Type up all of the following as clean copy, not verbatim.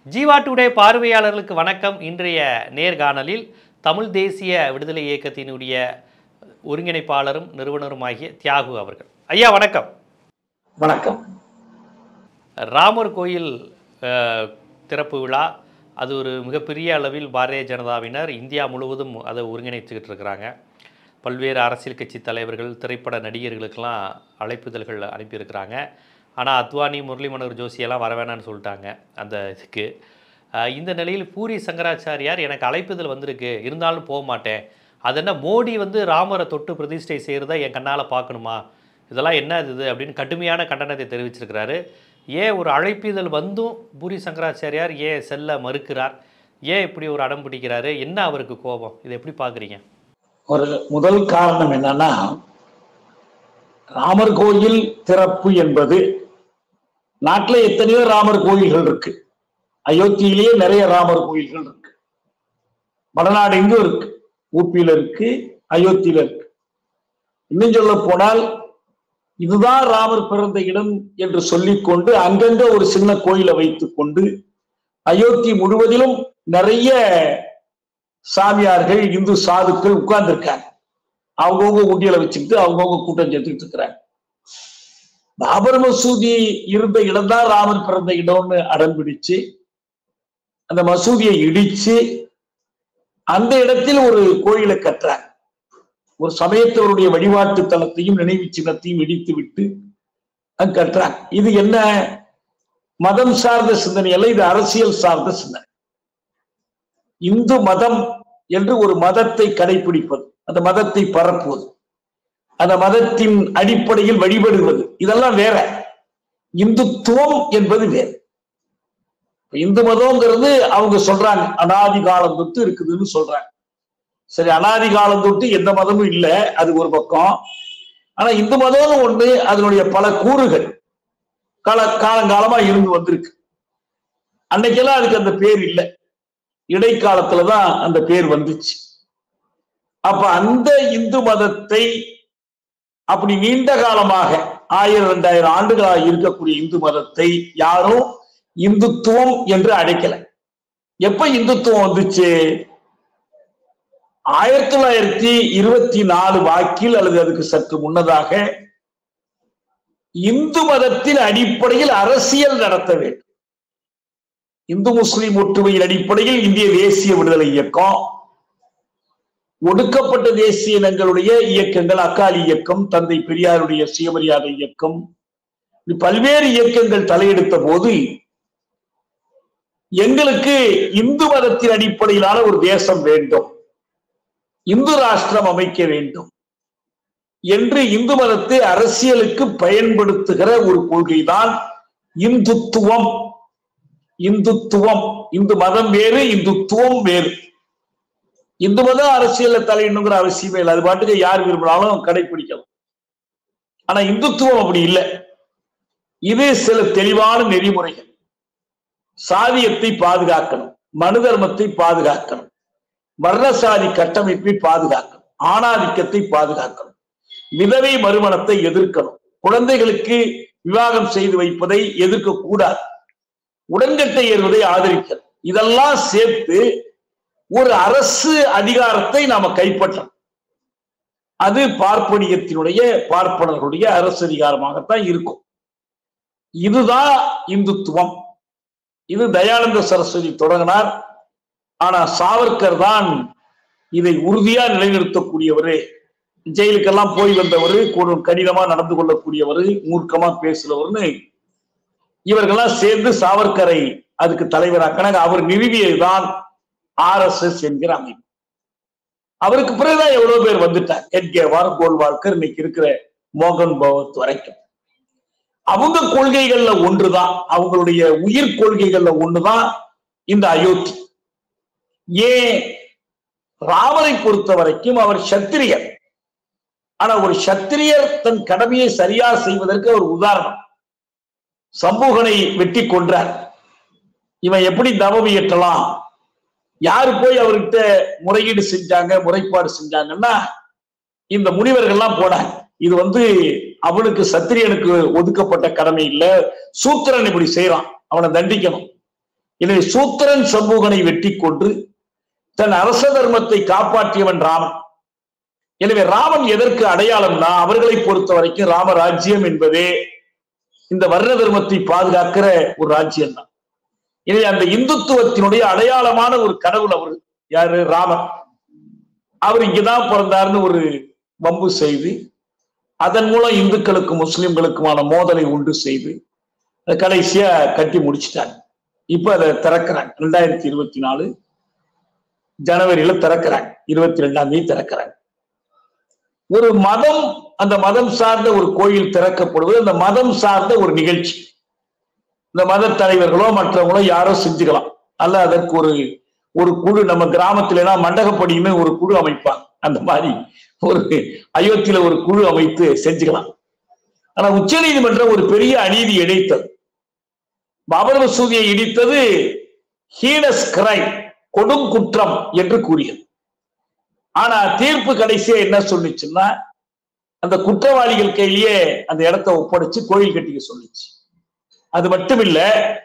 Jeeva today பார்வையாளர்களுக்கு வணக்கம். இன்றைய நேர்காணலில் தமிழ் தேசிய விடுதலை இயக்கத்தினுடைய ஒருங்கிணைப்பாளரும் நிறுவனருமாகிய தியாகு அவர்கள். ஐயா வணக்கம். வணக்கம். ராமர் கோயில் திறப்பு விழா அது ஒரு மிகப்பெரிய அளவில் பாரதிய ஜனதாவினர் இந்தியா முழுவதும் அதை ஒருங்கிணைத்துக்கிட்டு இருக்கிறாங்க. பல்வேறு அரசியல் கட்சி தலைவர்கள், திரைப்பட நடிகர்களுக்கெல்லாம் அழைப்புதல்கள் அனுப்பியிருக்கிறாங்க. ஆனால் அத்வானி, முரளி மனோகர் ஜோஷியெல்லாம் வர வேணான்னு சொல்லிட்டாங்க அந்த இதுக்கு. இந்த நிலையில் பூரி சங்கராச்சாரியார் எனக்கு அழைப்புதல் வந்திருக்கு, இருந்தாலும் போக மாட்டேன், அது என்ன மோடி ராமரை தொட்டு பிரதிஷ்டை செய்கிறத என் கண்ணால் பார்க்கணுமா, இதெல்லாம் என்ன இது அப்படின்னு கடுமையான கண்டனத்தை தெரிவிச்சிருக்கிறாரு. ஏன் ஒரு அழைப்புதல் வந்தும் பூரி சங்கராச்சாரியார் ஏன் செல்ல மறுக்கிறார், ஏன் இப்படி ஒரு அடம் பிடிக்கிறாரு, என்ன அவருக்கு கோபம், இதை எப்படி பார்க்குறீங்க? ஒரு முதல் காரணம் என்னன்னா, ராமர் கோயில் திறப்பு என்பது நாட்டில் எத்தனையோ ராமர் கோயில்கள் இருக்கு. அயோத்தியிலேயே நிறைய ராமர் கோயில்கள் இருக்கு. வடநாடு எங்கும் இருக்கு, ஊப்பியில இருக்கு, அயோத்தியில இருக்கு. இன்னும் சொல்ல போனால் இதுதான் ராமர் பிறந்த இடம் என்று சொல்லிக்கொண்டு அங்கங்க ஒரு சின்ன கோயிலை வைத்துக் கொண்டு அயோத்தி முழுவதிலும் நிறைய சாமியார்கள், இந்து சாதுக்கள் உட்கார்ந்து இருக்காங்க. அவங்கவுங்க உண்டியலை வச்சுக்கிட்டு அவங்கவுங்க கூட்டம் சேர்த்துக்கிட்டு இருக்கிறாங்க. பாபர் மசூதி இருந்த இடம் தான் ராமர் பிறந்த இடம்னு அடம் பிடிச்சு அந்த மசூதியை இடிச்சு அந்த இடத்தில் ஒரு கோயிலை கட்டுறாங்க. ஒரு சமயத்தவருடைய வழிபாட்டு தலத்தையும் நினைவு சின்னத்தையும் இடித்து விட்டு அங்க கட்டுறாங்க. இது என்ன மதம் சார்ந்த சிந்தனை அல்ல, இது அரசியல் சார்ந்த சிந்தனை. இந்து மதம் என்று ஒரு மதத்தை கடைபிடிப்பது, அந்த மதத்தை பரப்புவது, அந்த மதத்தின் அடிப்படையில் வழிபடுவது, இதெல்லாம் வேற. இந்துத்துவம் என்பது வேறு. இந்து மதம்ங்கிறது அவங்க சொல்றாங்க அனாதி காலம் தொட்டு இருக்குதுன்னு சொல்றாங்க. சரி, அனாதி காலம் தொட்டு எந்த மதமும் இல்லை, அது ஒரு பக்கம். ஆனா இந்து மதம் ஒண்ணு, அதனுடைய பல கூறுகள் காலங்காலமா இருந்து வந்திருக்கு. அன்னைக்கெல்லாம் அதுக்கு அந்த பேர் இல்லை, இடைக்காலத்துலதான் அந்த பேர் வந்துச்சு. அப்ப அந்த இந்து மதத்தை அப்படி நீண்ட காலமாக 1000-2000 ஆண்டுகளாக இருக்கக்கூடிய இந்து மதத்தை யாரும் இந்துத்துவம் என்று அழைக்கல. எப்ப இந்துத்துவம் வந்துச்சு? 1924 வாக்கில் அல்லது அதுக்கு சற்று முன்னதாக இந்து மதத்தின் அடிப்படையில் அரசியல் நடத்த வேண்டும். இந்து முஸ்லிம் ஒற்றுமையின் அடிப்படையில் இந்திய தேசிய விடுதலை இயக்கம், ஒடுக்கப்பட்ட தேசிய இனங்களுடைய இயக்கங்கள், அக்காலி இயக்கம், தந்தை பெரியாருடைய சுயமரியாதை இயக்கம், பல்வேறு இயக்கங்கள் தலையெடுத்த போது எங்களுக்கு இந்து மதத்தின் அடிப்படையிலான ஒரு தேசம் வேண்டும், இந்து ராஷ்டிரம் அமைக்க வேண்டும் என்று இந்து மதத்தை அரசியலுக்கு பயன்படுத்துகிற ஒரு கொள்கைதான் இந்துத்துவம். இந்துத்துவம், இந்து மதம் வேறு, இந்துத்துவம் வேறு. இந்து மதம் அரசியல்ல தலையிடணுங்கிற அவசியமே இல்லை, அது பாட்டுக்கு யார் விரும்பினாலும் கடைபிடிக்கலாம். ஆனா இந்துத்துவம் அப்படி இல்லை. இது சில தெளிவான நெறிமுறைகள். சாதியத்தை பாதுகாக்கணும், மனு தர்மத்தை பாதுகாக்கணும், வர்ணசாதி கட்டமைப்பை பாதுகாக்கணும், ஆணாதிக்கத்தை பாதுகாக்கணும், விதவை மறுமணத்தை எதிர்க்கணும், குழந்தைகளுக்கு விவாகம் செய்து வைப்பதை எதிர்க்க கூடாது, உடன்கட்டை ஏறுவதை ஆதரிக்கணும். இதெல்லாம் சேர்த்து ஒரு அரசு அதிகாரத்தை நாம கைப்பற்றணும். அது பார்ப்பனியத்தினுடைய, பார்ப்பனர்களுடைய அரசு அதிகாரமாகத்தான் இருக்கும். இதுதான் இந்துத்துவம். இது தயானந்த சரஸ்வதி தொடங்கினார். ஆனா சாவர்கர் தான் இதை உறுதியா நிலைநிறுத்தக்கூடியவரு. ஜெயிலுக்கெல்லாம் போய் வந்தவரு, கடினமா நடந்து கொள்ளக்கூடியவரு, மூர்க்கமா பேசுறவர்னு இவர்கள்லாம் சேர்ந்து சாவர்கரை அதுக்கு தலைவராக்கினாங்க. அவர் நிறுவியதுதான் RSS என்கிற அமைப்பு. அவருக்கு பிறகுதான் எவ்வளவு பேர் வந்துட்டார். எட்கேவார், கோல்வால்கர், இன்னைக்கு இருக்கிற மோகன் பகவத் வரைக்கும். அவங்க கொள்கைகள்ல ஒன்றுதான், அவங்களுடைய உயிர் கொள்கைகள்ல ஒண்ணுதான் இந்த அயோத்தி. ஏன்? ராமரை பொறுத்த வரைக்கும் அவர் சத்திரியர். ஆனா ஒரு சத்திரியர் தன் கடமையை சரியா செய்வதற்கு ஒரு உதாரணம். சம்பூகனை வெட்டி கொன்றார். இவன் எப்படி தவம் இயற்றலாம்? யாரு போய் அவர்கிட்ட முறையீடு செஞ்சாங்க, முறைப்பாடு செஞ்சாங்கன்னா இந்த முனிவர்கள்லாம் போனாங்க. இது அவனுக்கு சத்திரியனுக்கு ஒதுக்கப்பட்ட கடமை இல்லை, சூத்திரன் இப்படி செய்யறான், அவனை தண்டிக்கணும். எனவே சூத்திரன் சமூகனை வெட்டி கொன்று தன் அரச தர்மத்தை காப்பாற்றியவன் ராமன். எனவே ராமன் எதற்கு அடையாளம்னா, அவர்களை பொறுத்த வரைக்கும் ராமராஜ்யம் என்பதே இந்த வர்ண தர்மத்தை பாதுகாக்கிற ஒரு ராஜ்யம் தான். எனவே அந்த இந்துத்துவத்தினுடைய அடையாளமான ஒரு கடவுள் அவர். யாரு? ராமன். அவர் இங்கதான் பிறந்தார்னு ஒரு வம்பு செய்து அதன் மூலம் இந்துக்களுக்கும் முஸ்லிம்களுக்குமான மோதலை உண்டு செய்து கடைசியா கட்டி முடிச்சுட்டாங்க. இப்ப அதை திறக்கிறாங்க. 2024 ஜனவரியில திறக்கிறாங்க. 22ஆம் தேதி திறக்கிறாங்க. ஒரு மதம், அந்த மதம் சார்ந்த ஒரு கோயில் திறக்கப்படுவது அந்த மதம் சார்ந்த ஒரு நிகழ்ச்சி. இந்த மத தலைவர்களோ மற்றவங்களோ யாரோ செஞ்சுக்கலாம். அல்ல அதற்கு ஒரு குழு, நம்ம கிராமத்துல மண்டகப்படின்னு ஒரு குழு அமைப்பாங்க. அந்த மாதிரி ஒரு அயோத்தியில ஒரு குழு அமைத்து செஞ்சுக்கலாம். ஆனா உச்ச நீதிமன்றம் ஒரு பெரிய அநீதி இழைத்தது. பாபர் மசூதியை இடித்தது ஹீனஸ் கிரைம், கொடும் குற்றம் என்று கூறியது. ஆனா தீர்ப்பு கடைசியா என்ன சொல்லிச்சுன்னா, அந்த குற்றவாளிகள் கையிலேயே அந்த இடத்தை ஒப்படைச்சு கோயில் கட்டிக்க சொல்லிச்சு. அது மட்டுமில்ல,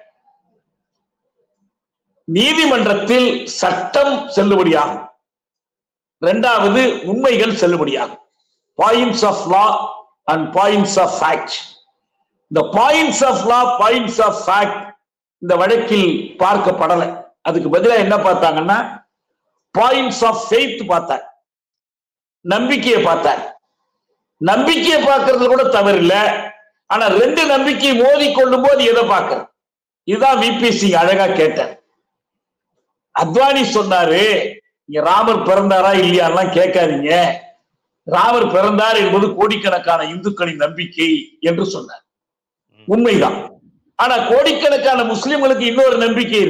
நீதிமன்றத்தில் சட்டம் செல்லுபடியாகும், இரண்டாவது உண்மைகள் செல்லுபடியாகும். Points of law and points of fact. இந்த points of law, points of fact இந்த வழக்கில் பார்க்கப்படலை. அதுக்கு பதிலாக என்ன பார்த்தாங்கன்னா, பாயிண்ட்ஸ் ஆஃப் ஃபெய்த் பார்த்தாங்க, நம்பிக்கையை பார்த்தாங்க. நம்பிக்கையை பார்க்கறது கூட தவறு இல்லை. ஆனா ரெண்டு நம்பிக்கை மோதி கொள்ளும் போது எதை பார்க்கறது? இதுதான் விபி சிங் அழகா கேட்டார். அத்வானி சொன்னாரு, இங்க ராமர் பிறந்தாரா இல்லையாலாம் கேட்காதீங்க, ராமர் பிறந்தார் என்பது கோடிக்கணக்கான இந்துக்களின் நம்பிக்கை என்று சொன்னார். உண்மைதான். ஆனா கோடிக்கணக்கான முஸ்லிம்களுக்கு இன்னொரு நம்பிக்கை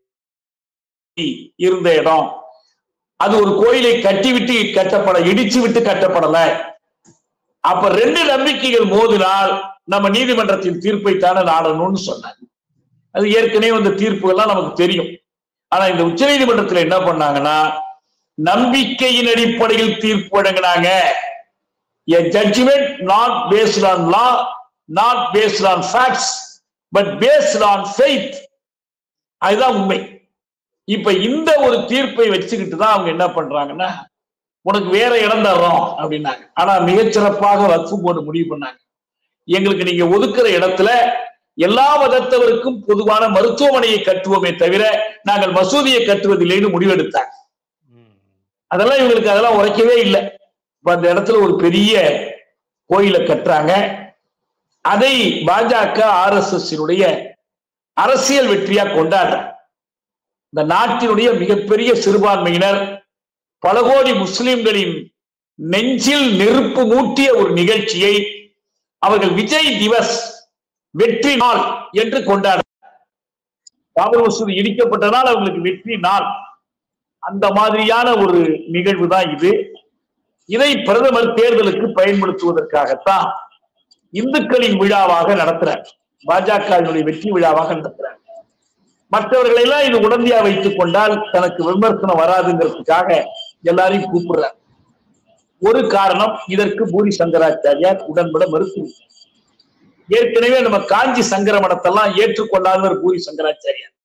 இருந்த இடம், அது ஒரு கோயிலை கட்டிவிட்டு இடிச்சு விட்டு கட்டப்படல. அப்ப ரெண்டு நம்பிக்கைகள் மோதினால் நம்ம நீதிமன்றத்தின் தீர்ப்பை தானே நாடணும்னு சொன்னாங்க. அது ஏற்கனவே அந்த தீர்ப்புகள்லாம் நமக்கு தெரியும். ஆனா இந்த உச்ச நீதிமன்றத்தில் என்ன பண்ணாங்கன்னா, நம்பிக்கையின் அடிப்படையில் தீர்ப்பு வழங்கினாங்க. A judgment not based on law, not based on facts, but based on faith. அதுதான் உண்மை. இப்ப இந்த ஒரு தீர்ப்பை வச்சுக்கிட்டு தான் அவங்க என்ன பண்றாங்கன்னா, உனக்கு வேற இடம் தர்றோம் அப்படின்னாங்க. ஆனா மிகச்சிறப்பாக வக்ஃப் போர்டு முடிவு பண்ணாங்க, எங்களுக்கு நீங்க ஒதுக்குற இடத்துல எல்லா மதத்தவருக்கும் பொதுவான மருத்துவமனையை கட்டுவோமே தவிர நாங்கள் மசூதியை கட்டுவதில்லைன்னு முடிவெடுத்தாங்க. அதெல்லாம் இவங்களுக்கு அதெல்லாம் உரைக்கவே இல்லை. அந்த இடத்துல ஒரு பெரிய கோயிலை கட்டுறாங்க. அதை பாஜக RSS அரசியல் வெற்றியா கொண்டாடுற இந்த நாட்டினுடைய மிகப்பெரிய சிறுபான்மையினர், பல கோடி முஸ்லிம்களின் நெஞ்சில் நெருப்பு மூட்டிய ஒரு நிகழ்ச்சியை அவர்கள் விஜய் திவஸ், வெற்றி நாள் என்று கொண்டாட. பாபர் மசூதி இடிக்கப்பட்ட நாள் அவங்களுக்கு வெற்றி நாள். அந்த மாதிரியான ஒரு நிகழ்வு தான் இது. இதை பிரதமர் தேர்தலுக்கு பயன்படுத்துவதற்காகத்தான் இந்துக்களின் விழாவாக நடத்துறார், பாஜகவினுடைய வெற்றி விழாவாக நடத்துறார். மற்றவர்களை எல்லாம் இது உடந்தையா வைத்துக் கொண்டால் தனக்கு விமர்சனம் வராதுங்கிறதுக்காக எல்லாரையும் கூப்பிடுறார். ஒரு காரணம், இதற்கு பூரி சங்கராச்சாரியார் உடன்பட மறுத்து. ஏற்கனவே நம்ம காஞ்சி சங்கர மடத்தெல்லாம் ஏற்றுக்கொள்ளாதவர் பூரி சங்கராச்சாரியார்.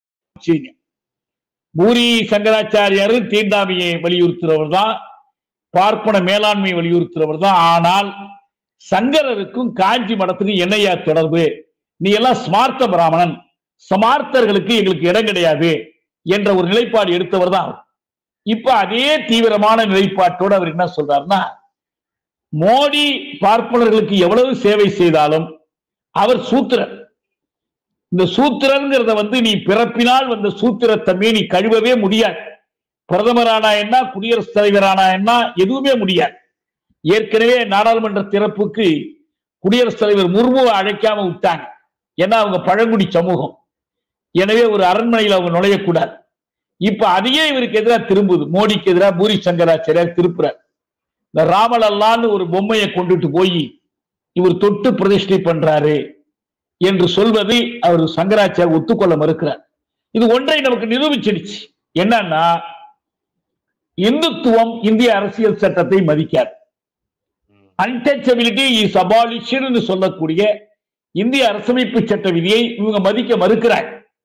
பூரி சங்கராச்சாரியார் தீண்டாமையை வலியுறுத்துறவர் தான், பார்ப்பன மேலாண்மை வலியுறுத்துறவர் தான். ஆனால் சங்கரருக்கும் காஞ்சி மடத்துக்கும் என்னையா தொடர்பு? நீ எல்லாம் ஸ்மார்த்த பிராமணன், சமார்த்தர்களுக்கு எங்களுக்கு இடம் கிடையாது என்ற ஒரு நிலைப்பாடு எடுத்தவர் தான். இப்ப அதே தீவிரமான நிலைப்பாட்டோடு அவர் என்ன சொல்றாருன்னா, மோடி பார்ப்பனர்களுக்கு எவ்வளவு சேவை செய்தாலும் அவர் சூத்திரர். இந்த சூத்திரங்கிறத நீ பிறப்பினால் வந்த சூத்திரத்தன்மையை நீ கழுவவே முடியாது. பிரதமரானா என்ன, குடியரசுத் தலைவரானா என்ன, எதுவுமே முடியாது. ஏற்கனவே நாடாளுமன்ற திறப்புக்கு குடியரசுத் தலைவர் முர்முவை அழைக்காம விட்டாங்க. ஏன்னா அவங்க பழங்குடி சமூகம், எனவே ஒரு அரண்மனையில் அவங்க நுழையக்கூடாது. இப்ப அதையே இவருக்கு எதிராக திரும்புது, மோடிக்கு எதிராக பூரி சங்கராச்சாரியார் திருப்புறார். இந்த ராமலல்லான்னு ஒரு பொம்மையை கொண்டுட்டு போய் இவர் தொட்டு பிரதிஷ்டை பண்றாரு என்று சொல்வதை அவர் சங்கராச்சாரியர் ஒத்துக்கொள்ள மறுக்கிறார். இது ஒன்றை நமக்கு நிரூபிச்சிடுச்சு. என்னன்னா, இந்துத்துவம் இந்திய அரசியல் சட்டத்தை மதிக்காது. அன்டச்சபிலிட்டி இஸ் அபாலிஷ்டு சொல்லக்கூடிய இந்திய அரசமைப்பு சட்ட விதியை இவங்க மதிக்க மறுக்கிறாங்க.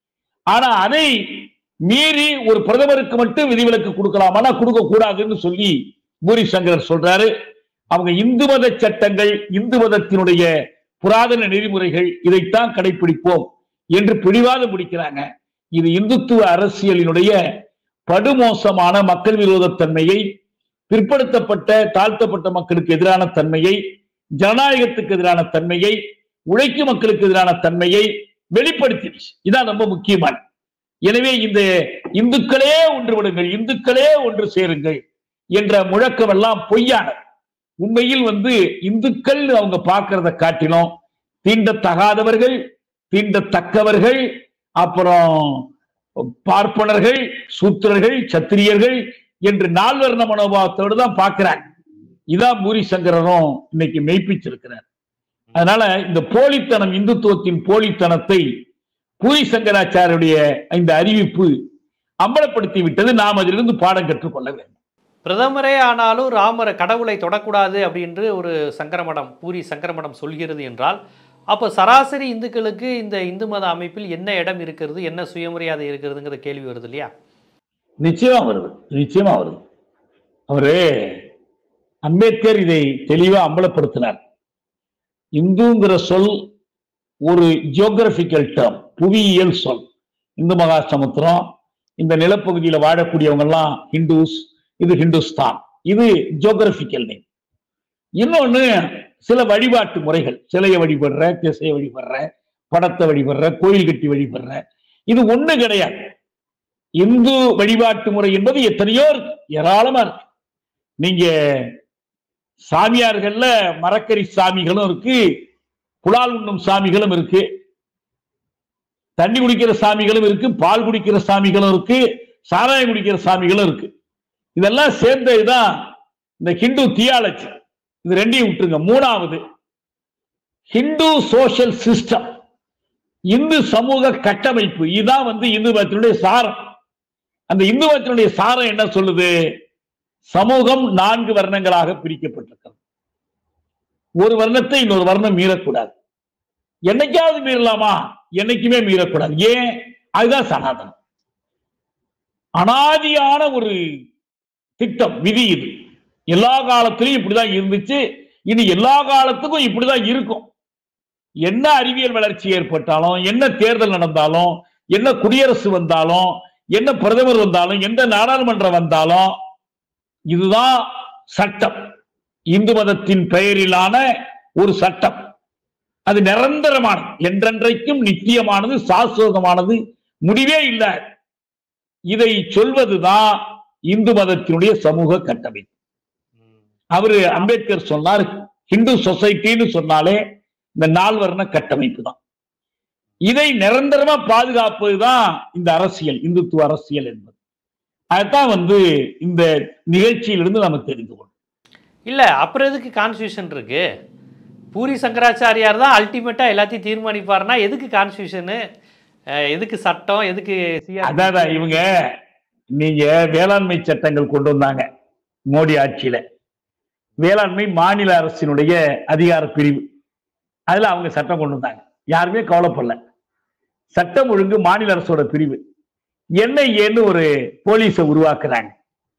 ஆனா அதை மீறி ஒரு பிரதமருக்கு மட்டும் விதிவிலக்கு கொடுக்கலாமா, கொடுக்க கூடாதுன்னு சொல்லி பூரி சங்கரர் சொல்றாரு. அவங்க இந்து மத சட்டங்கள், இந்து மதத்தினுடைய புராதன நெறிமுறைகள், இதைத்தான் கடைபிடிப்போம் என்று பிடிவாதம் பிடிக்கிறாங்க. இது இந்துத்துவ அரசியலினுடைய படுமோசமான மக்கள் விரோத தன்மையை, பிற்படுத்தப்பட்ட தாழ்த்தப்பட்ட மக்களுக்கு எதிரான தன்மையை, ஜனநாயகத்துக்கு எதிரான தன்மையை, உழைக்கும் மக்களுக்கு எதிரான தன்மையை வெளிப்படுத்திடுச்சு. இதான் ரொம்ப முக்கியமான. எனவே இந்த இந்துக்களே ஒன்றுபடுங்கள், இந்துக்களே ஒன்று சேருங்கள் என்ற முழக்கம் எல்லாம் பொய்யானது. உண்மையில் இந்துக்கள் அவங்க பார்க்கிறத காட்டிலும் தீண்டத்தகாதவர்கள், தீண்டத்தக்கவர்கள், அப்புறம் பார்ப்பனர்கள், சூத்திரர்கள், சத்திரியர்கள் என்று நால்வர்ண மனோபாவத்தோடு தான் பார்க்கிறாங்க. இதான் பூரி சங்கரரும் இன்னைக்கு மெய்ப்பிச்சிருக்கிறார். அதனால இந்த போலித்தனம், இந்துத்துவத்தின் போலித்தனத்தை பூரி சங்கராச்சாரியுடைய இந்த அறிவிப்பு அம்பலப்படுத்தி விட்டது. நாம் அதிலிருந்து பாடம் கற்றுக்கொள்ள வேண்டும். பிரதமரே ஆனாலும் ராமரை, கடவுளை தொடக்கூடாது அப்படின்று ஒரு சங்கரமடம், பூரி சங்கரமடம் சொல்கிறது என்றால், அப்போ சராசரி இந்துக்களுக்கு இந்த இந்து மத அமைப்பில் என்ன இடம் இருக்கிறது, என்ன சுயமரியாதை இருக்கிறதுங்கிற கேள்வி வருது இல்லையா? நிச்சயமா வருது, நிச்சயமா வருது. அவரு அம்பேத்கர் இதை தெளிவா அம்பலப்படுத்தினார். இந்துங்கிற சொல் ஒரு ஜியோகிராபிக்கல் டேர்ம், புவியியல் சொல். இந்து மகாசமுத்திரம், இந்த நிலப்பகுதியில் வாழக்கூடியவங்க எல்லாம் ஹிந்துஸ், இது ஹிந்துஸ்தான், இது ஜியோகிராபிக்கல் நேம். இன்னொன்னு சில வழிபாட்டு முறைகள், சிலையை வழிபடுற, திசையை வழிபடுற, படத்தை வழிபடுற, கோயில் கட்டி வழிபடுற, இது ஒண்ணு கிடையாது. இந்து வழிபாட்டு முறை என்பது எத்தனையோ இருக்கு, ஏராளமா இருக்கு. நீங்க சாமியார்கள்ல மரக்கறி சாமிகளும் இருக்கு, புலால் உண்ணும் சாமிகளும் இருக்கு, தண்ணி குடிக்கிற சாமிகளும் இருக்கு, பால் குடிக்கிற சாமிகளும் இருக்கு, சாராயம் குடிக்கிற சாமிகளும் இருக்கு. இதெல்லாம் சேர்ந்ததுதான் இந்த ஹிந்து தியாலஜி. இது ரெண்டையும் விட்டுருங்க. மூணாவது ஹிந்து சோசியல் சிஸ்டம், இந்து சமூக கட்டமைப்பு. இதுதான் இந்து மதத்தினுடைய சாரம். அந்த இந்து மதத்தினுடைய சாரம் என்ன சொல்லுது? சமூகம் 4 வர்ணங்களாக பிரிக்கப்பட்டிருக்கிறது. ஒரு வர்ணத்தை இன்னொரு வர்ணம் மீறக்கூடாது. என்னைக்காவது மீறலாமா? என்னைக்குமே மீறக்கூடாது. ஏன்? அதுதான் சனாதனம். அனாதியான ஒரு திட்டம், விதி. இது எல்லா காலத்திலும் இப்படிதான் இருந்துச்சு, இனி எல்லா காலத்துக்கும் இப்படிதான் இருக்கும். என்ன அறிவியல் வளர்ச்சி ஏற்பட்டாலும், என்ன தேர்தல் நடந்தாலும், என்ன குடியரசு வந்தாலும், என்ன பிரதமர் வந்தாலும், எந்த நாடாளுமன்றம் வந்தாலும், இதுதான் சட்டம். இந்து மதத்தின் பெயரிலான ஒரு சட்டம். அது நிரந்தரமானது, என்றென்றைக்கும் நித்தியமானது, சாஸ்வதமானது, முடிவே இல்லை. இதை சொல்வதுதான் இந்து மதத்தினுடைய சமூக கட்டமைப்பு. அவரு அம்பேத்கர் சொன்னார், ஹிந்து சொசைட்டின்னு சொன்னாலே இந்த 4 வர்ண கட்டமைப்பு தான். இதை நிரந்தரமா பாதுகாப்பதுதான் இந்த அரசியல், இந்துத்துவ அரசியல் என்பது. அதுதான் இந்த நிகழ்ச்சியிலிருந்து நம்ம தெரிந்து கொள்ளும். இல்ல, அப்புறம் எதுக்கு கான்ஸ்டியூஷன் இருக்கு? பூரி சங்கராச்சாரியார் தான் அல்டிமேட்டா எல்லாத்தையும் தீர்மானிப்பாருன்னா எதுக்கு கான்ஸ்டியூஷனு, எதுக்கு சட்டம், எதுக்கு? அதான் இவங்க, நீங்க வேளாண்மை சட்டங்கள் கொண்டு வந்தாங்க மோடி ஆட்சியில. வேளாண்மை மாநில அரசினுடைய அதிகார பிரிவு, அதுல அவங்க சட்டம் கொண்டு வந்தாங்க. யாருமே கவலைப்படல. சட்டம் ஒழுங்கு மாநில அரசோட பிரிவு. என்ஐஏன்னு ஒரு போலீஸை உருவாக்குறாங்க.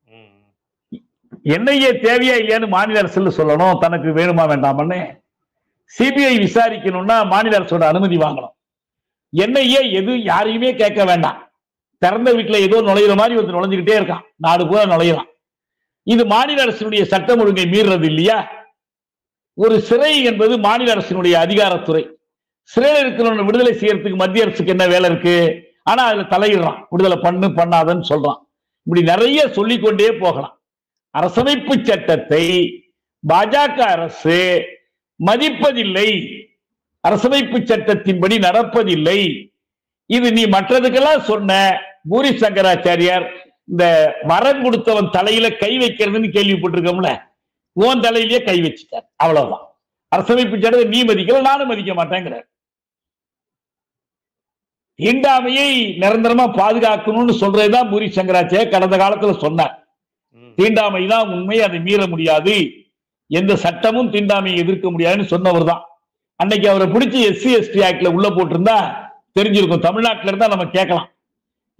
என்ஐஏ தேவையா இல்லையான்னு மாநில அரசு சொல்லணும், தனக்கு வேணுமா வேண்டாமன்னு. சிபிஐ விசாரிக்கணும்னா மாநில அரசோட அனுமதி வாங்கணும். என்ஐஏ எது யாரையுமே கேட்க வேண்டாம். திறந்த வீட்டுல ஏதோ நுழையிற மாதிரி ஒருத்தர் நுழைஞ்சுக்கிட்டே இருக்கான், நாடு பூரா நுழையலாம். இது மாநில அரசினுடைய சட்டம் ஒழுங்கை மீறுறது இல்லையா? ஒரு சிறை என்பது மாநில அரசினுடைய அதிகாரத்துறை. சிறையில் இருக்கிறவங்க விடுதலை செய்யறதுக்கு மத்திய அரசுக்கு என்ன வேலை இருக்கு? ஆனா அதுல தலையிடுறான், விடுதலை பண்ணாதன்னு சொல்றான். இப்படி நிறைய சொல்லிக்கொண்டே போகலாம். அரசமைப்பு சட்டத்தை பாஜக அரசு மதிப்பதில்லை, அரசமைப்பு சட்டத்தின்படி நடப்பதில்லை. இது நீ மற்றதுக்கெல்லாம் சொன்ன. பூரி சங்கராச்சாரியார் இந்த வரம் கொடுத்தவன் தலையில கை வைக்கிறதுன்னு கேள்விப்பட்டிருக்கோம்ல, உன் தலையிலேயே கை வச்சுட்டார். அவ்வளவுதான். அரசமைப்பு சட்டத்தை நீ மதிக்கல, நானும் மதிக்க மாட்டேங்கிறார். தீண்டாமையை நிரந்தரமா பாதுகாக்கணும்னு சொல்றதுதான் பூரி சங்கராச்சாரியார் கடந்த காலத்துல சொன்னார். தீண்டாமை தான் உண்மை, அதை மீற முடியாது, எந்த சட்டமும் தீண்டாமையை எதிர்க்க முடியாதுன்னு சொன்னவர் தான். அன்னைக்கு அவரை பிடிச்சி SC ST ஆக்ட்ல உள்ள போட்டிருந்தா தெரிஞ்சிருக்கும். தமிழ்நாட்டில இருந்தா நம்ம கேட்கலாம்,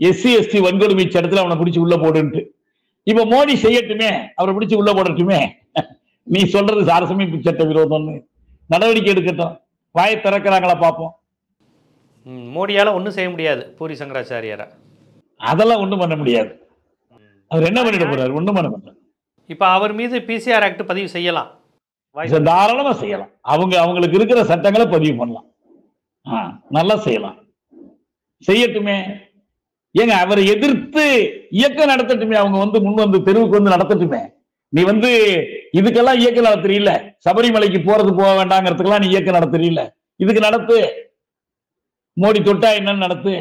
SC ST வன்கொடுமை சட்டத்துல அவனை பிடிச்சி உள்ள போடுன்ட்டு. இப்ப மோடி செய்யட்டுமே, அவரை பிடிச்சி உள்ள போடட்டுமே. நீ சொல்றது அரசமைப்பு சட்ட விரோதம்னு நடவடிக்கை எடுக்கட்டும். வாயை திறக்கிறாங்களா பார்ப்போம். மோடியால ஒன்றும் செய்ய முடியாது பூரி சங்கராச்சாரியாரை. அதெல்லாம் ஒண்ணும் பண்ண முடியாது. அவர் என்ன பண்ணிட போறாரு? ஒண்ணும் பண்ண மாட்டார். இப்ப அவர் மீது PCR ஆக்ட் பதிவு செய்யலாம், தாராளமா செய்யலாம். அவங்களுக்கு இருக்கிற சட்டங்களை பதிவு பண்ணலாம். நல்லா செய்யலாம், செய்யட்டுமே. ஏங்க அவரை எதிர்த்து இயக்கம் நடத்தட்டுமே. அவங்க முன் வந்து தெருவுக்கு வந்து நடத்தட்டுமே. நீ இதுக்கெல்லாம் இயக்கம் நடத்துறீல்ல, சபரிமலைக்கு போக வேண்டாங்கிறதுக்கெல்லாம் நீ இயக்கம் நடத்துறீல்ல, இதுக்கு நடத்து. மோடி தொட்டா என்னன்னு நடத்து,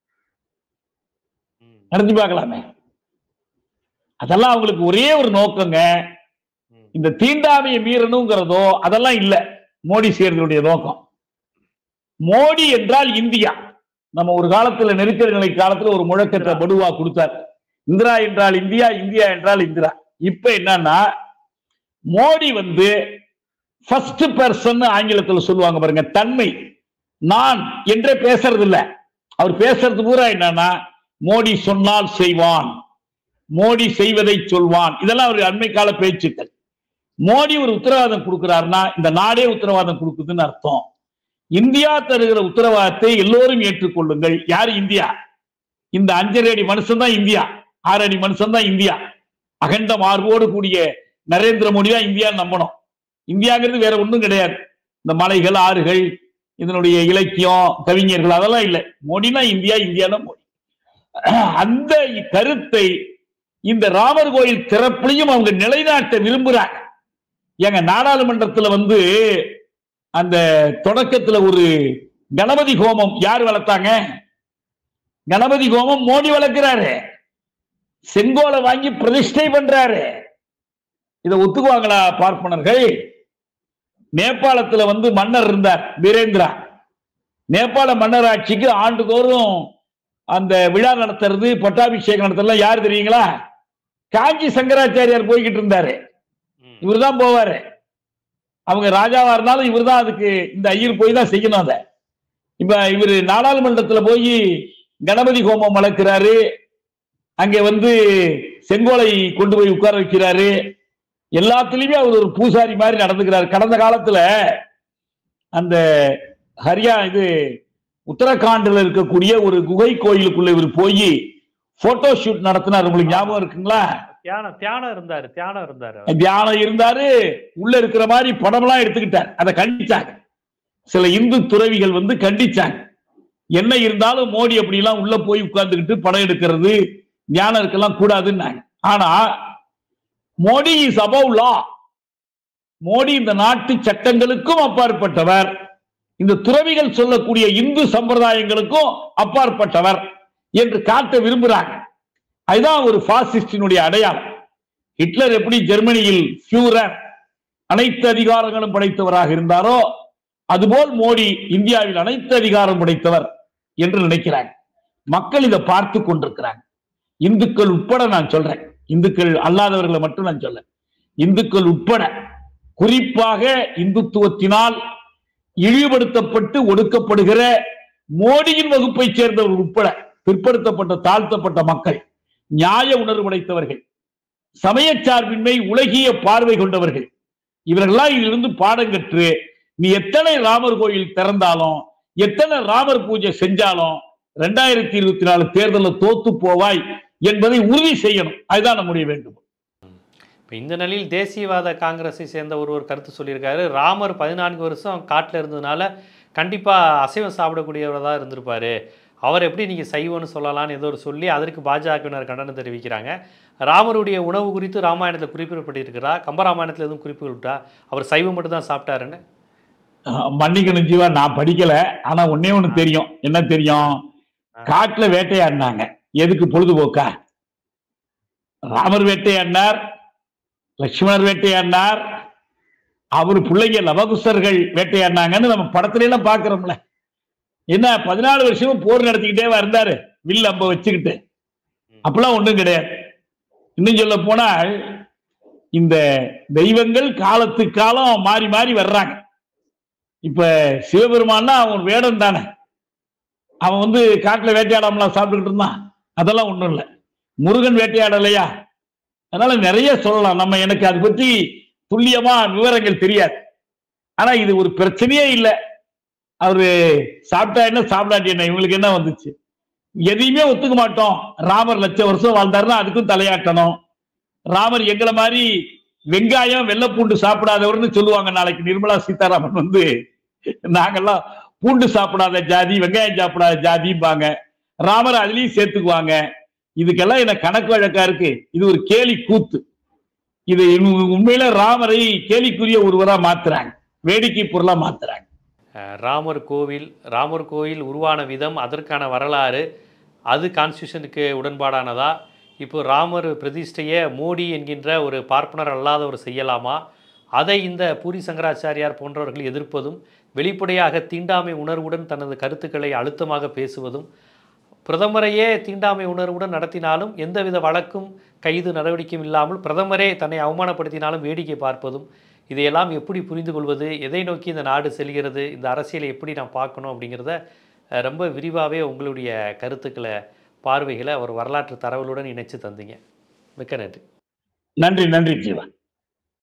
நடத்தி பார்க்கலாமே. அதெல்லாம் அவங்களுக்கு ஒரே ஒரு நோக்கங்க, இந்த தீண்டாமையை மீறணுங்கிறதோ அதெல்லாம் இல்ல மோடி செய்யறதுடைய நோக்கம். மோடி என்றால் இந்தியா. நம்ம ஒரு காலத்துல நெருக்கடி நிலை காலத்துல ஒரு முழக்கத்தை படுவா கொடுத்தார், இந்திரா என்றால் இந்தியா, இந்தியா என்றால் இந்திரா. இப்ப என்னன்னா மோடி ஃபர்ஸ்ட் பர்சன் ஆங்கிலத்தில் சொல்லுவாங்க பாருங்க, தன்மை, நான் என்றே பேசுறது இல்ல. அவர் பேசுறது பூரா என்னன்னா மோடி சொன்னால் செய்வான், மோடி செய்வதை சொல்வான். இதெல்லாம் அவர் அண்மை கால பேச்சுக்கள். மோடி ஒரு உத்தரவாதம் கொடுக்கிறார்னா இந்த நாடே உத்தரவாதம் கொடுக்குதுன்னு அர்த்தம். இந்தியா தருகிற உத்தரவாதத்தை எல்லோரும் ஏற்றுக்கொள்ளுங்கள். யாரு? இந்தியா. இந்த 5 அடி மனுஷன் தான் இந்தியா, 6 அடி மனுஷன் தான் இந்தியா. அகண்ட மார்போடு கூடிய நரேந்திர மோடி தான் இந்தியா நம்பணும். இந்தியாங்கிறது வேற ஒண்ணும் கிடையாது. இந்த மலைகள், ஆறுகள், இதனுடைய இலக்கியம், கவிஞர்கள் அதெல்லாம் இல்லை. மோடினா இந்தியா, இந்தியானா மோடி. அந்த கருத்தை இந்த ராமர் கோயில் திறப்பிலையும் அவங்க நிலைநாட்ட விரும்புறாங்க. எங்க நாடாளுமன்றத்துல அந்த தொடக்கத்துல ஒரு கணபதி ஹோமம் யார் வளர்த்தாங்க? கணபதி ஹோமம் மோடி வளர்க்கிறாரு. செங்கோலை வாங்கி பிரதிஷ்டை பண்றாரு. இதை ஒத்துக்குவாங்களா பார்ப்பனர்கள்? நேபாளத்துல மன்னர் இருந்தார் வீரேந்திரா. நேபாள மன்னர் ஆட்சிக்கு ஆண்டுதோறும் அந்த விழா நடத்துறது, பட்டாபிஷேகம் நடத்துறது யாரு தெரியுங்களா? காஞ்சி சங்கராச்சாரியார் போய்கிட்டு இருந்தாரு. இவர் தான் போவாரு. அவங்க ராஜாவா இருந்தாலும் இவர் தான் அதுக்கு, இந்த ஐயர் போய் தான் செய்யணும். அதை இப்ப இவர் நாடாளுமன்றத்துல போய் கணபதி ஹோமம் வளர்க்கிறாரு. அங்க செங்கோலை கொண்டு போய் உட்கார வைக்கிறாரு. எல்லாத்துலயுமே அவர் ஒரு பூசாரி மாதிரி நடந்துக்கிறாரு. கடந்த காலத்துல அந்த உத்தரகாண்ட்ல இருக்கக்கூடிய ஒரு குகை கோயிலுக்குள்ள இவர் போய் போட்டோ ஷூட் நடத்தினார். உங்களுக்கு ஞாபகம் இருக்குங்களா? தியானம் இருந்தாரு. உள்ள இருக்கிற மாதிரி படம்லாம் எடுத்துக்கிட்டார். அதை கண்டிச்சாங்க சில இந்து துறவிகள், கண்டிச்சாங்க. என்ன இருந்தாலும் மோடி அப்படி எல்லாம் உள்ள போய் உட்கார்ந்துக்கிட்டு படம் எடுக்கிறது, தியானம் இருக்கலாம் கூடாதுன்னாங்க. ஆனா Modi is above law. Modi இந்த நாட்டு சட்டங்களுக்கும் அப்பாற்பட்டவர், இந்த துறவிகள் சொல்லக்கூடிய இந்து சம்பிரதாயங்களுக்கும் அப்பாற்பட்டவர் என்று காட்ட விரும்புகிறாங்க. அதுதான் ஒரு பாசிஸ்டினுடைய அடையாளம். ஹிட்லர் எப்படி ஜெர்மனியில் ஃபியூரர், அனைத்து அதிகாரங்களும் படைத்தவராக இருந்தாரோ, அதுபோல் மோடி இந்தியாவில் அனைத்து அதிகாரம் படைத்தவர் என்று நினைக்கிறாங்க. மக்கள் இதை பார்த்து கொண்டிருக்கிறாங்க. இந்துக்கள் உட்பட நான் சொல்றேன், இந்துக்கள் அல்லாதவர்களை மட்டும் நான் சொல்ல, இந்துக்கள் உட்பட, குறிப்பாக இந்துத்துவத்தினால் இழிவுபடுத்தப்பட்டு ஒடுக்கப்படுகிற மோடியின் வகுப்பை சேர்ந்தவர்கள் உட்பட பிற்படுத்தப்பட்ட தாழ்த்தப்பட்ட மக்கள், நியாய உணர்வு படைத்தவர்கள், சமயச்சார்பின்மை உலகிய பார்வை கொண்டவர்கள், இவர்களெல்லாம் இதிலிருந்து பாடம் கற்று நீ எத்தனை ராமர் கோயில் திறந்தாலும், எத்தனை ராமர் பூஜை செஞ்சாலும் 2024 தேர்தலில் தோத்து போவாய் என்பதை உறுதி செய்யணும். அதுதான் நம்முடைய வேண்டும். இந்த நிலையில் தேசியவாத காங்கிரஸை சேர்ந்த ஒருவர் கருத்து சொல்லியிருக்காரு. ராமர் 14 வருஷம் காட்டில் இருந்ததுனால கண்டிப்பா அசைவம் சாப்பிடக்கூடியவர் தான் இருந்திருப்பாரு. அவர் எப்படி நீங்க சைவம்னு சொல்லலாம்னு ஏதோ சொல்லி அதற்கு பாஜகவினர் கண்டனம் தெரிவிக்கிறாங்க. ராமருடைய உணவு குறித்து ராமாயணத்தில் குறிப்பிடப்பட்டிருக்கிறா, கம்பராமாயணத்தில் எதுவும் குறிப்புகள் விட்டா? அவர் சைவம் மட்டும் தான் சாப்பிட்டாருன்னு. மன்னிக்கணும் ஜீவா, நான் படிக்கல. ஆனா ஒன்னே ஒண்ணு தெரியும். என்ன தெரியும்? காட்டுல வேட்டையாடினாங்க. எதுக்கு? பொழுதுபோக்கா? ராமர் வேட்டையாடினார், லட்சுமணர் வேட்டையாடினார், அவர் பிள்ளைங்க லவகுசர்கள் வேட்டையாடினாங்கன்னு நம்ம படத்துல எல்லாம் பாக்குறோம்ல. என்ன 14 வருஷமும் போர் நடத்திக்கிட்டே இருந்தாரு, வில் அம்ப வச்சுக்கிட்டு. அப்பெல்லாம் ஒண்ணும் கிடையாது. இன்னும் சொல்ல போனால் இந்த தெய்வங்கள் காலத்துக்கு காலம் மாறி மாறி வர்றாங்க. இப்ப சிவபெருமான்னா அவன் வேடம் தானே. அவன் காட்டுல வேட்டையாடாமலாம் சாப்பிட்டுக்கிட்டு இருந்தான். அதெல்லாம் ஒண்ணும் இல்லை. முருகன் வேட்டையாடலையா? அதனால நிறைய சொல்லலாம். நம்ம எனக்கு அதை பற்றி துல்லியமா விவரங்கள் தெரியாது. ஆனா இது ஒரு பிரச்சனையே இல்லை. அவரு சாப்பிட்டா என்ன சாப்பிடாட்டி என்ன, இவங்களுக்கு என்ன வந்துச்சு? எதையுமே ஒத்துக்க மாட்டோம். ராமர் லட்சம் வருஷம் வாழ்ந்தாருன்னா அதுக்கும் தலையாட்டணும். ராமர் எங்களை மாதிரி வெங்காயம் வெள்ளைப்பூண்டு சாப்பிடாதவர்னு சொல்லுவாங்க. நாளைக்கு நிர்மலா சீதாராமன் வந்து நாங்கெல்லாம் பூண்டு சாப்பிடாத ஜாதி, வெங்காயம் சாப்பிடாத ஜாதிம்பாங்க. ராமர் அதுலயும் சேர்த்துக்குவாங்க. இதுக்கெல்லாம் என்ன கணக்கு வழக்கா இருக்கு? இது ஒரு கேலி கூத்து. இது உண்மையில ராமரை கேலிக்குரிய ஒருவரா மாத்துறாங்க, வேடிக்கை பொருளா மாத்துறாங்க. ராமர் கோவில் உருவான விதம், அதற்கான வரலாறு, அது கான்ஸ்டியூஷனுக்கு உடன்பாடானதா? இப்போ ராமர் பிரதிஷ்டையை மோடி என்கின்ற ஒரு பார்ப்பனர் அல்லாதவர் செய்யலாமா? அதை இந்த பூரி சங்கராச்சாரியார் போன்றவர்கள் எதிர்ப்பதும், வெளிப்படையாக தீண்டாமை உணர்வுடன் தனது கருத்துக்களை அழுத்தமாக பேசுவதும், பிரதமரையே தீண்டாமை உணர்வுடன் நடத்தினாலும் எந்தவித வழக்கும் கைது நடவடிக்கையும் இல்லாமல் பிரதமரே தன்னை அவமானப்படுத்தினாலும் வேடிக்கை பார்ப்பதும், இதையெல்லாம் எப்படி புரிந்து கொள்வது? எதை நோக்கி இந்த நாடு செல்கிறது? இந்த அரசியலை எப்படி நான் பார்க்கணும்? அப்படிங்கிறத ரொம்ப விரிவாகவே உங்களுடைய கருத்துக்களை, பார்வைகளை ஒரு வரலாற்று தரவுகளுடன் இணைச்சு தந்தீங்க. மிக்க நன்றி. நன்றி, நன்றி ஜீவா.